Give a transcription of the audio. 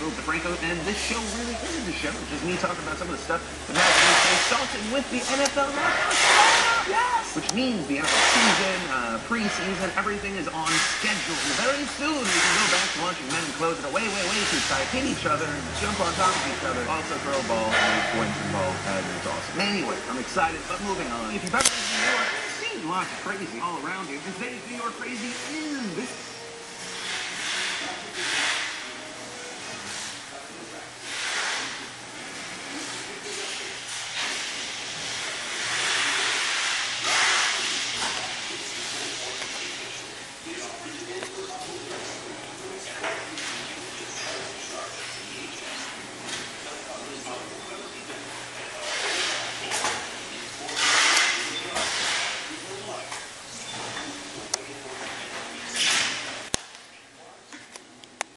Philip DeFranco, and this show really isn't a show. It's just me talking about some of the stuff that happens starting with the NFL now. Yes! Which means the NFL season, preseason, everything is on schedule. And very soon we can go back to watching men in clothes that are way too tight, hit each other, jump on top of each other, also throw balls, make points and balls, and it's awesome. Anyway, I'm excited, but moving on. If you've ever been to New York, it seems lots of crazy all around you. Today's New York crazy is this